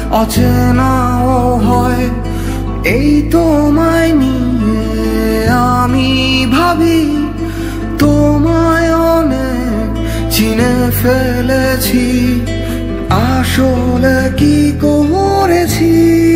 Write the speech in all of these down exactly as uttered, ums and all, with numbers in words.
অচেনাও হয়। এই তোমায় নিয়ে আমি ভাবি, তোমায় অনেক চিনে ফেলেছি, আসলে কি করেছি।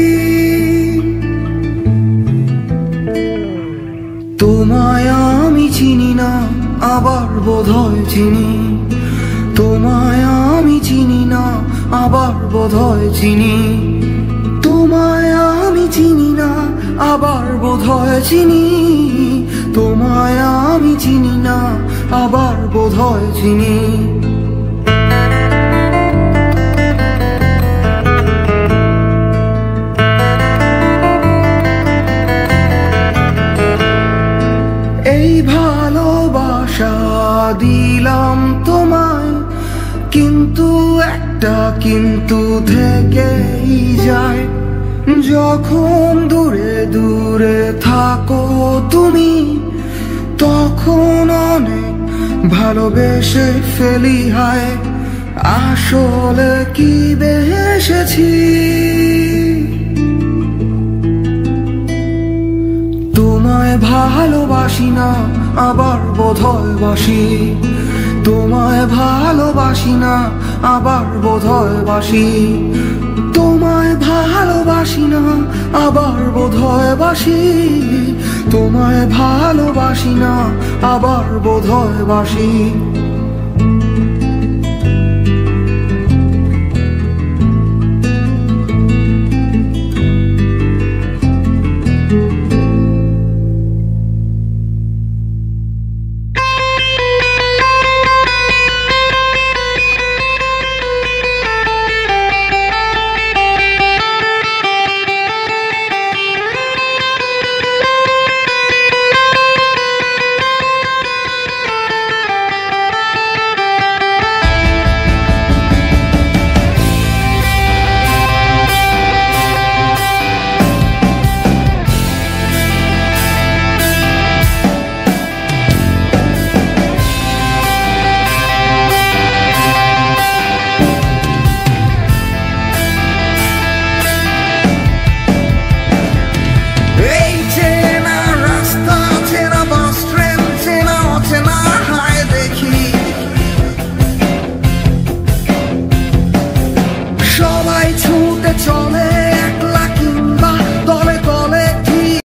তোমায় আমি চিনি না, আবার বোধহয় চিনি। তোমায় আমি চিনি না, আবার বোধহয় চিনি। তোমায় আমি চিনি না, আবার বোধহয় চিনি। তোমায় আমি চিনি না, আবার বোধহয় চিনি। এই ভালোবাসা দিলাম তোমায়, কিন্তু একটা কিন্তু থেকেই যায়। যখন দূরে দূরে থাকো তুমি, তখন অনেক ভালোবেসে ফেলি হায়, আসলে কি বেসেছি। তোমায় ভালোবাসি না, আবার বোধহয় বাসি। তোমায় ভালোবাসি না, আবার বোধহয় বাসি। তোমায় ভালোবাসি না, আবার বোধহয় বাসি। তোমায় ভালোবাসি না, আবার বোধহয় বাসি।